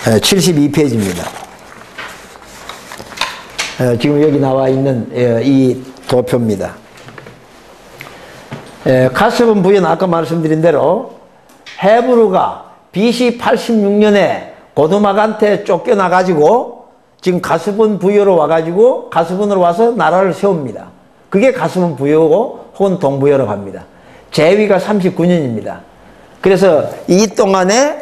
72페이지입니다. 지금 여기 나와 있는 이 도표입니다. 가스본 부여는 아까 말씀드린 대로 헤브루가 BC 86년에 고두막한테 쫓겨나가지고 지금 가스본 부여로 와가지고 가스본으로 와서 나라를 세웁니다. 그게 가스본 부여고 혹은 동부여라고 합니다. 재위가 39년입니다. 그래서 이 동안에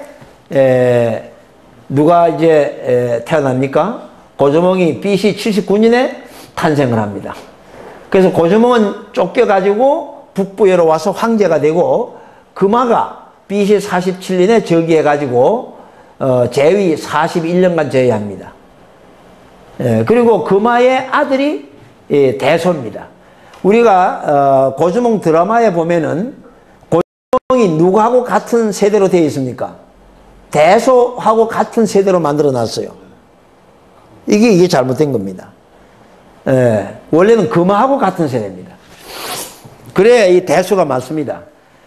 누가 이제 태어납니까? 고조몽이 BC 79년에 탄생을 합니다. 그래서 고조몽은 쫓겨가지고 북부여로 와서 황제가 되고 금화가 BC 47년에 즉위해가지고 재위 41년간 재위합니다. 그리고 금화의 아들이 대소입니다. 우리가 고조몽 드라마에 보면은 고조몽이 누구하고 같은 세대로 되어 있습니까? 대소하고 같은 세대로 만들어 놨어요. 이게 잘못된 겁니다. 원래는 금화하고 같은 세대입니다. 그래야 이 대소가 맞습니다.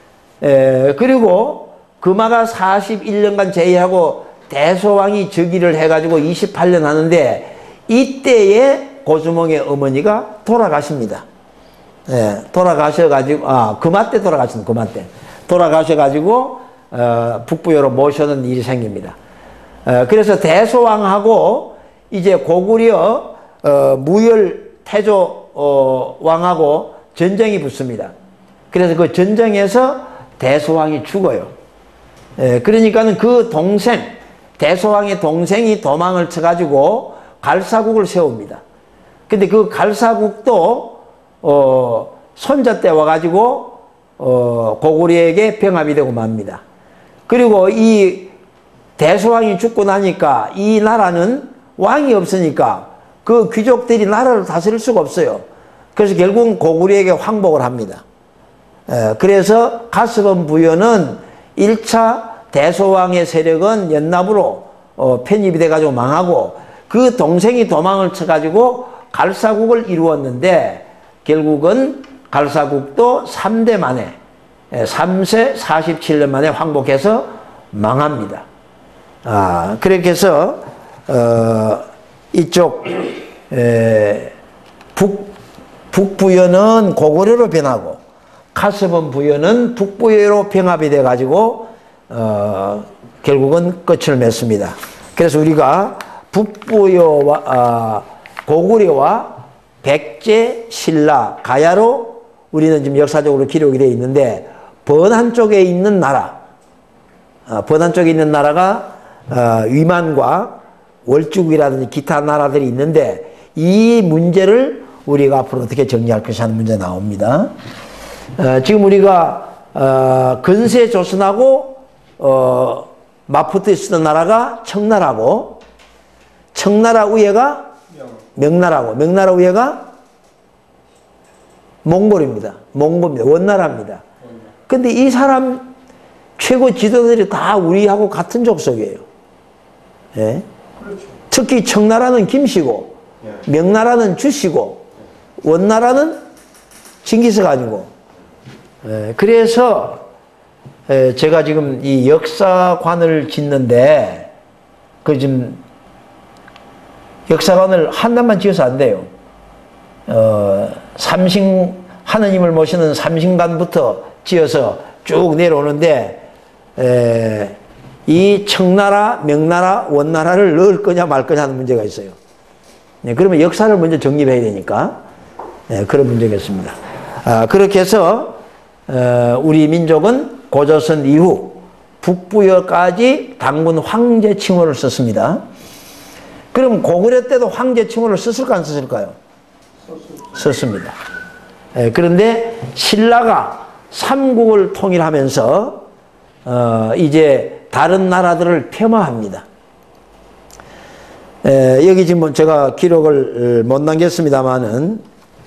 그리고 금화가 41년간 재위하고 대소왕이 즉위를 해가지고 28년 하는데 이때에 고조몽의 어머니가 돌아가십니다. 돌아가셔가지고 금화 때 돌아가신 금화 때 돌아가셔가지고 북부여로 모셔는 일이 생깁니다. 그래서 대소왕하고 이제 고구려 무열 태조 왕하고 전쟁이 붙습니다. 그래서 그 전쟁에서 대소왕이 죽어요. 그러니까는 그 동생 대소왕의 동생이 도망을 쳐가지고 갈사국을 세웁니다. 근데 그 갈사국도 손자 때 와가지고 고구려에게 병합이 되고 맙니다. 그리고 이 대소왕이 죽고 나니까 이 나라는 왕이 없으니까 그 귀족들이 나라를 다스릴 수가 없어요. 그래서 결국은 고구려에게 황복을 합니다. 그래서 가스본 부여는 1차 대소왕의 세력은 연납으로 편입이 돼가지고 망하고 그 동생이 도망을 쳐가지고 갈사국을 이루었는데 결국은 갈사국도 3대 만에 3세 47년 만에 황복해서 망합니다. 그렇게 해서 이쪽 북부여는 고구려로 변하고 가스본 부여는 북부여로 병합이 돼 가지고 결국은 끝을 맺습니다. 그래서 우리가 북부여와 고구려와 백제, 신라, 가야로 우리는 지금 역사적으로 기록이 되어 있는데 번한 쪽에 있는 나라 번한 쪽에 있는 나라가 위만과 월주국이라든지 기타 나라들이 있는데 이 문제를 우리가 앞으로 어떻게 정리할 것이 하는 문제 나옵니다. 지금 우리가 근세 조선하고 맞붙어 있었던 나라가 청나라고 청나라 위에가 명나라고 명나라 위에가 몽골입니다. 몽골입니다. 원나라입니다. 근데 이 사람 최고 지도자들이 다 우리하고 같은 족속이에요. 예? 그렇죠. 특히 청나라는 김씨고 명나라는 주씨고 원나라는 징기스가 아니고 그래서 제가 지금 이 역사관을 짓는데 그 지금 역사관을 하나만 지어서 안 돼요. 하느님을 모시는 삼신관부터 지어서 쭉 내려오는데 이 청나라, 명나라, 원나라를 넣을 거냐 말 거냐 하는 문제가 있어요. 그러면 역사를 먼저 정립해야 되니까 그런 문제겠습니다. 그렇게 해서 우리 민족은 고조선 이후 북부여까지 당군 황제 칭호를 썼습니다. 그럼 고구려 때도 황제 칭호를 썼을까 안 썼을까요? 썼습니다. 그런데 신라가 삼국을 통일하면서 이제 다른 나라들을 폄하합니다. 여기 지금 제가 기록을 못 남겼습니다만은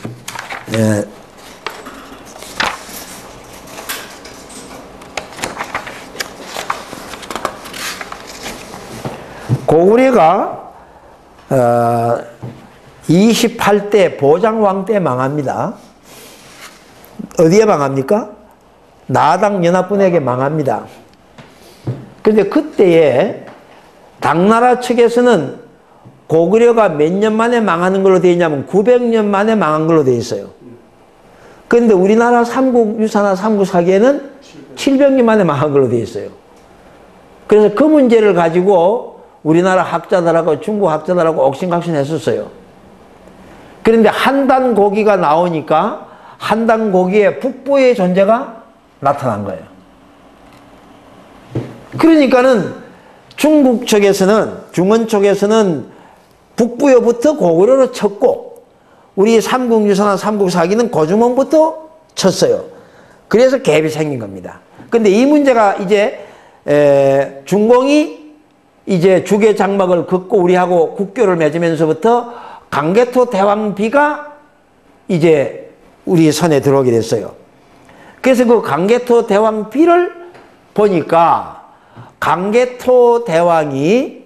고구려가 28대 보장왕 때 망합니다. 어디에 망합니까? 나당 연합군에게 망합니다. 그런데 그때에 당나라 측에서는 고구려가 몇 년 만에 망하는 걸로 되어 있냐면 900년 만에 망한 걸로 되어 있어요. 그런데 우리나라 삼국유사나 삼국사기에는 700년 만에 망한 걸로 되어 있어요. 그래서 그 문제를 가지고 우리나라 학자들하고 중국 학자들하고 옥신각신 했었어요. 그런데 한단 고기가 나오니까 한단 고기의 북부의 존재가 나타난 거예요. 그러니까는 중국 쪽에서는, 중원 쪽에서는 북부여부터 고구려로 쳤고, 우리 삼국유사나 삼국사기는 고주몽부터 쳤어요. 그래서 갭이 생긴 겁니다. 근데 이 문제가 이제 중공이 이제 주계 장막을 긋고 우리하고 국교를 맺으면서부터 강개토 대왕비가 이제 우리 선에 들어오게 됐어요. 그래서 그 강개토 대왕비를 보니까 강개토 대왕이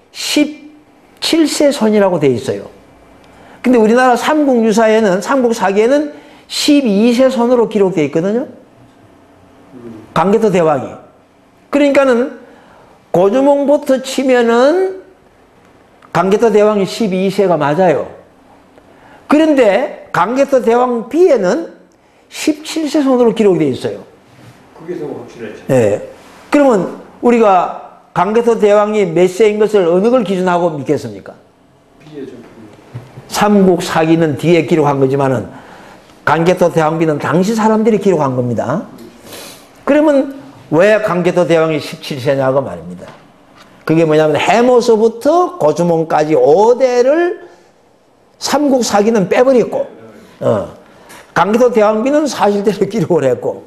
17세 손이라고 되어 있어요. 근데 우리나라 삼국유사에는, 삼국사기에는 12세 손으로 기록되어 있거든요. 강개토 대왕이. 그러니까는 고주몽부터 치면은 강개토 대왕이 12세가 맞아요. 그런데 강개토 대왕 비에는 17세 손으로 기록이 되어 있어요. 그게 더 확실하죠. 네. 그러면 우리가 강개토 대왕이 몇 세인 것을 어느 걸 기준하고 믿겠습니까? 비례죠. 삼국사기는 뒤에 기록한 거지만은 강개토 대왕비는 당시 사람들이 기록한 겁니다. 그러면 왜 강개토 대왕이 17세냐고 말입니다. 그게 뭐냐면 해모서부터 고주몽까지 5대를 삼국사기는 빼버렸고, 강개토 대왕비는 사실대로 기록을 했고,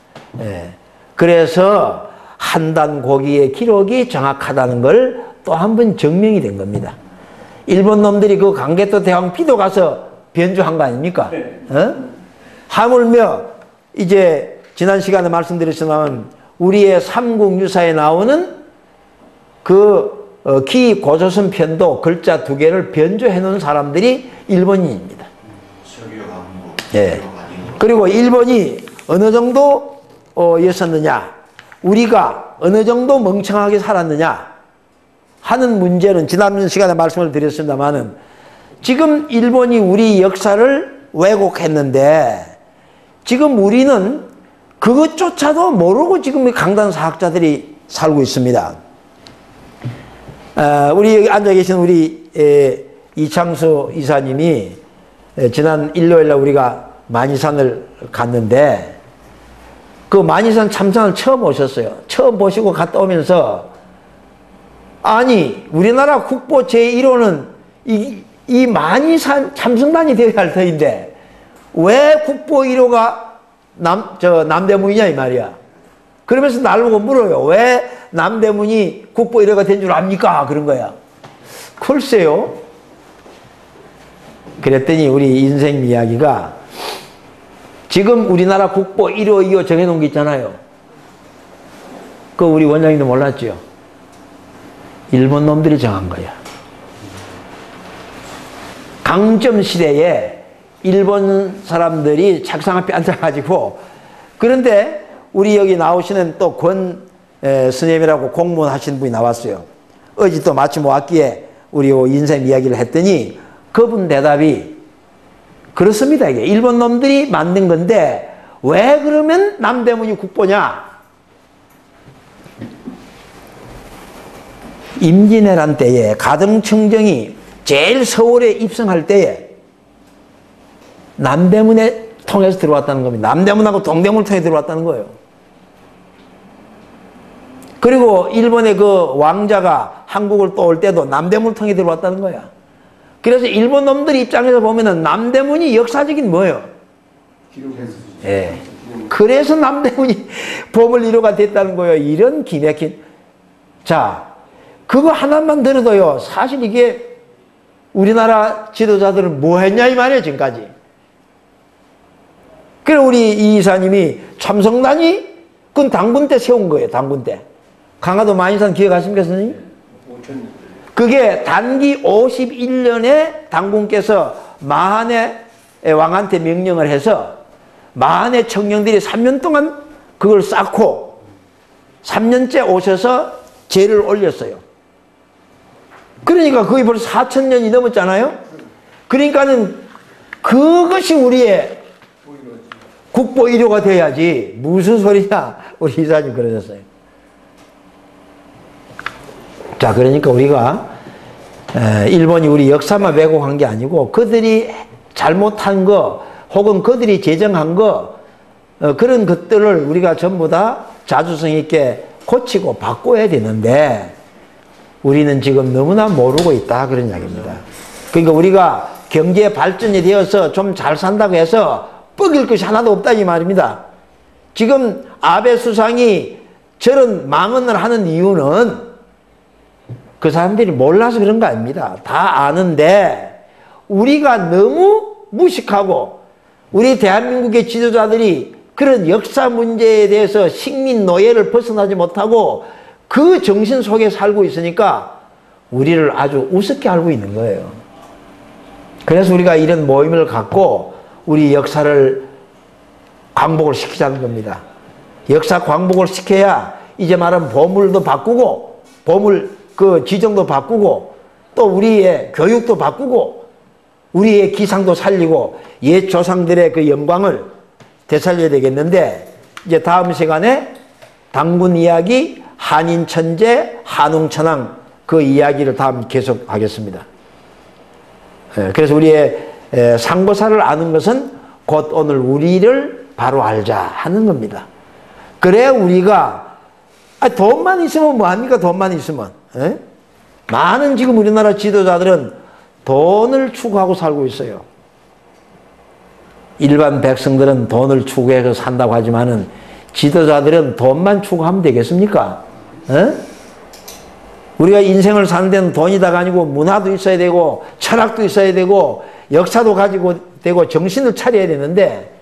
그래서 한단 고기의 기록이 정확하다는 걸 또 한 번 증명이 된 겁니다. 일본 놈들이 그 강개토 대왕비도 가서 변조한 거 아닙니까? 하물며 이제 지난 시간에 말씀드렸지만 우리의 삼국유사에 나오는 그 기고조선 편도 글자 2개를 변조해 놓은 사람들이 일본인입니다. 예. 그리고 일본이 어느 정도 였었느냐, 우리가 어느 정도 멍청하게 살았느냐 하는 문제는 지난 시간에 말씀을 드렸습니다만은 지금 일본이 우리 역사를 왜곡했는데 지금 우리는 그것조차도 모르고 지금 강단사학자들이 살고 있습니다. 우리 여기 앉아 계신 우리 이창수 이사님이 지난 일요일날 우리가 만이산을 갔는데 그 만이산 참상을 처음 오셨어요. 처음 보시고 갔다 오면서 아니 우리나라 국보 제1호는 이 만이산 참승단이 되어야 할 터인데 왜 국보 1호가 남대문이냐 이 말이야. 그러면서 날 보고 물어요. 왜 남대문이 국보 1호가 된 줄 압니까? 그런 거야. 글쎄요. 그랬더니 우리 인생 이야기가 지금 우리나라 국보 1호, 2호 정해놓은 게 있잖아요. 그거 우리 원장님도 몰랐죠? 일본 놈들이 정한 거야. 강점 시대에 일본 사람들이 책상 앞에 앉아가지고 그런데 우리 여기 나오시는 또 권 스님이라고 공무원 하신 분이 나왔어요. 어제 또 마침 왔기에 우리 인생 이야기를 했더니 그분 대답이 그렇습니다. 이게 일본 놈들이 만든 건데 왜 그러면 남대문이 국보냐? 임진왜란 때에 가등청정이 제일 서울에 입성할 때에 남대문에 통해서 들어왔다는 겁니다. 남대문하고 동대문을 통해 들어왔다는 거예요. 그리고 일본의 그 왕자가 한국을 또 올 때도 남대문을 통해 들어왔다는 거야. 그래서 일본 놈들 입장에서 보면은 남대문이 역사적인 뭐예요? 예. 그래서 남대문이 보물 1호가 됐다는 거예요. 이런 기맥힌. 자, 그거 하나만 들어도요. 사실 이게 우리나라 지도자들은 뭐 했냐 이 말이에요. 지금까지. 그래 우리 이 이사님이 참성단이 그건 당군 때 세운 거예요. 당군 때. 강화도 만이산 기억하십니까 선생님? 그게 단기 51년에 당군께서 마한의 왕한테 명령을 해서 마한의 청령들이 3년 동안 그걸 쌓고 3년째 오셔서 제를 올렸어요. 그러니까 거의 벌써 4,000년이 넘었잖아요. 그러니까는 그것이 우리의 국보 1호가 돼야지. 무슨 소리냐. 우리 이사님 그러셨어요. 자, 그러니까 우리가 일본이 우리 역사만 왜곡한 게 아니고 그들이 잘못한 거 혹은 그들이 제정한 거 그런 것들을 우리가 전부 다 자주성 있게 고치고 바꿔야 되는데 우리는 지금 너무나 모르고 있다 그런 이야기입니다. 그러니까 우리가 경제 발전이 되어서 좀 잘 산다고 해서 뻐길 것이 하나도 없다 이 말입니다. 지금 아베 수상이 저런 망언을 하는 이유는 그 사람들이 몰라서 그런 거 아닙니다. 다 아는데 우리가 너무 무식하고 우리 대한민국의 지도자들이 그런 역사 문제에 대해서 식민 노예를 벗어나지 못하고 그 정신 속에 살고 있으니까 우리를 아주 우습게 알고 있는 거예요. 그래서 우리가 이런 모임을 갖고 우리 역사를 광복을 시키자는 겁니다. 역사 광복을 시켜야 이제 말하면 보물도 바꾸고 보물 그 지정도 바꾸고 또 우리의 교육도 바꾸고 우리의 기상도 살리고 옛 조상들의 그 영광을 되살려야 되겠는데 이제 다음 시간에 당군 이야기, 한인 천재, 한웅 천황 그 이야기를 다음 계속하겠습니다. 그래서 우리의 상고사를 아는 것은 곧 오늘 우리를 바로 알자 하는 겁니다. 그래 우리가 돈만 있으면 뭐합니까? 돈만 있으면 많은 지금 우리나라 지도자들은 돈을 추구하고 살고 있어요. 일반 백성들은 돈을 추구해서 산다고 하지만은 지도자들은 돈만 추구하면 되겠습니까? 우리가 인생을 사는 데는 돈이다가 아니고 문화도 있어야 되고 철학도 있어야 되고 역사도 가지고 되고 정신을 차려야 되는데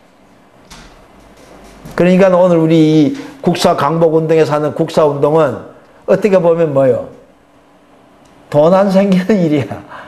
그러니까 오늘 우리 이 국사 강복운동에서 하는 국사운동은 어떻게 보면 뭐요? 돈 안 생기는 일이야.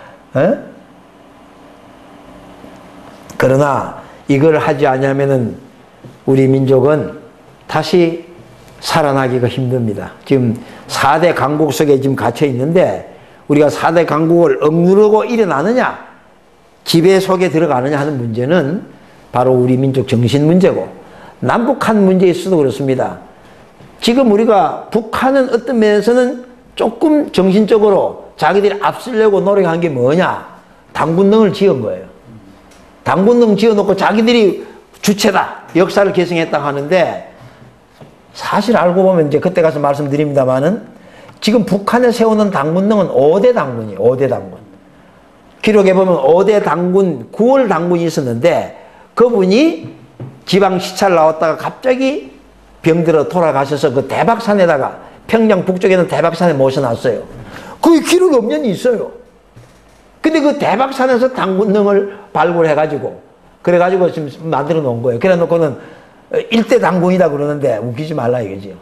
그러나 이걸 하지 않으면은 우리 민족은 다시 살아나기가 힘듭니다. 지금 4대 강국 속에 지금 갇혀 있는데 우리가 4대 강국을 억누르고 일어나느냐 지배 속에 들어가느냐 하는 문제는 바로 우리 민족 정신 문제고 남북한 문제일 수도 그렇습니다. 지금 우리가 북한은 어떤 면에서는 조금 정신적으로 자기들이 앞서려고 노력한 게 뭐냐 당군능을 지은 거예요. 당군능 지어놓고 자기들이 주체다 역사를 계승했다 하는데 사실 알고 보면 이제 그때 가서 말씀드립니다만은 지금 북한에 세우는 당군능은 5대 당군이에요. 5대 당군. 기록에 보면 5대 당군, 9월 당군이 있었는데 그분이 지방 시찰 나왔다가 갑자기 병들어 돌아가셔서 그 대박산에다가 평양 북쪽에 있는 대박산에 모셔놨어요. 그 기록이 없는 게 있어요. 근데 그 대박산에서 당군능을 발굴해가지고 그래가지고 지금 만들어 놓은 거예요. 그래 놓고는 일대 당군이다 그러는데 웃기지 말라 이거지.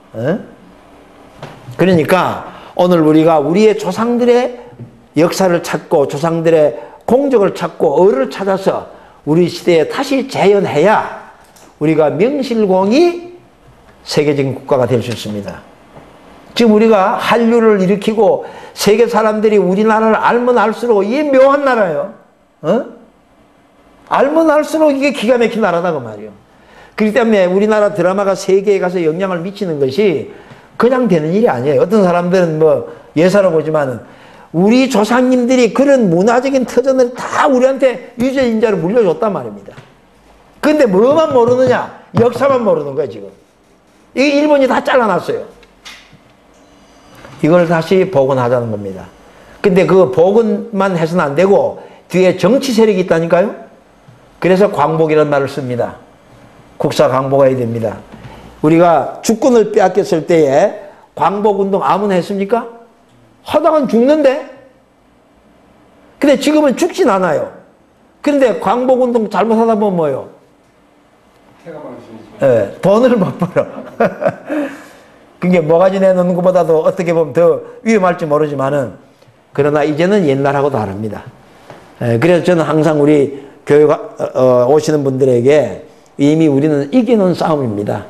그러니까 오늘 우리가 우리의 조상들의 역사를 찾고 조상들의 공적을 찾고 어를 찾아서 우리 시대에 다시 재현해야 우리가 명실공히 세계적인 국가가 될 수 있습니다. 지금 우리가 한류를 일으키고 세계 사람들이 우리나라를 알면 알수록 이게 묘한 나라예요. 알면 알수록 이게 기가 막힌 나라다 그 말이에요. 그렇기 때문에 우리나라 드라마가 세계에 가서 영향을 미치는 것이 그냥 되는 일이 아니에요. 어떤 사람들은 뭐 예사로 보지만은 우리 조상님들이 그런 문화적인 터전을 다 우리한테 유전인자로 물려줬단 말입니다. 근데 뭐만 모르느냐? 역사만 모르는 거야 지금. 이게 일본이 다 잘라놨어요. 이걸 다시 복원하자는 겁니다. 근데 그 복원만 해서는 안 되고 뒤에 정치 세력이 있다니까요. 그래서 광복이라는 말을 씁니다. 국사 광복해야 됩니다. 우리가 주권을 빼앗겼을 때에 광복운동 아무나 했습니까? 하다간 죽는데? 근데 지금은 죽진 않아요. 그런데 광복운동 잘못하다 보면 뭐예요? 예, 돈을 못 벌어. 그게 모가지 내놓는 것보다도 어떻게 보면 더 위험할지 모르지만은 그러나 이제는 옛날하고 다릅니다. 예, 그래서 저는 항상 우리 교회 오시는 분들에게 이미 우리는 이기는 싸움입니다.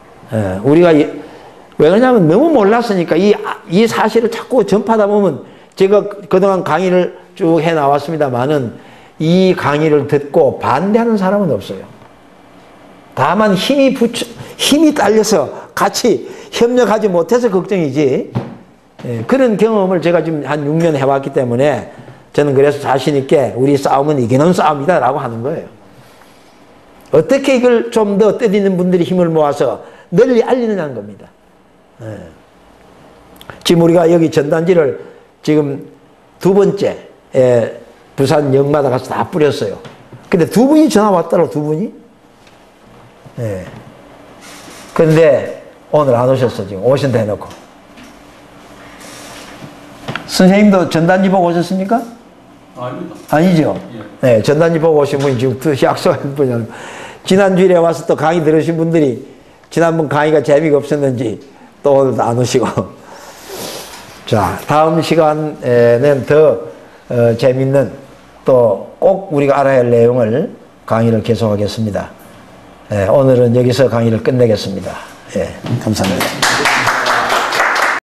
우리가 왜 그러냐면 너무 몰랐으니까 이 사실을 자꾸 전파하다 보면 제가 그동안 강의를 쭉 해 나왔습니다만은 이 강의를 듣고 반대하는 사람은 없어요. 다만 힘이 딸려서 같이 협력하지 못해서 걱정이지. 예, 그런 경험을 제가 지금 한 6년 해왔기 때문에 저는 그래서 자신있게 우리 싸움은 이기는 싸움이다 라고 하는 거예요. 어떻게 이걸 좀 더 뜻있는 분들이 힘을 모아서 널리 알리느냐는 겁니다. 예. 지금 우리가 여기 전단지를 지금 2번째 부산 역마다 가서 다 뿌렸어요. 근데 2분이 전화 왔더라고, 2분이. 예. 근데 오늘 안 오셨어, 지금. 오신다 해놓고. 선생님도 전단지 보고 오셨습니까? 아닙니다. 아니죠? 네, 전단지 보고 오신 분이 지금 또 약속한 분이 지난주에 와서 또 강의 들으신 분들이 지난번 강의가 재미가 없었는지 또 오늘도 안 오시고. 자, 다음 시간에는 더 재밌는 또 꼭 우리가 알아야 할 내용을 강의를 계속하겠습니다. 오늘은 여기서 강의를 끝내겠습니다. 예, 감사합니다.